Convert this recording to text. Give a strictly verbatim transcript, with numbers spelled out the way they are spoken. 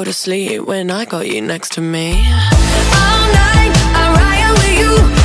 go to sleep when I got you next to me. All night I ride with you.